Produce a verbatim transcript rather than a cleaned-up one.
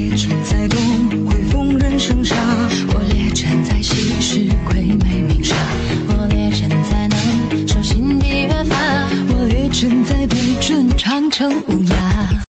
列阵在东，会逢人生杀。我列阵在西时，鬼魅明杀。 我列阵在南，手心地越发。 我列阵在北镇，长城无涯。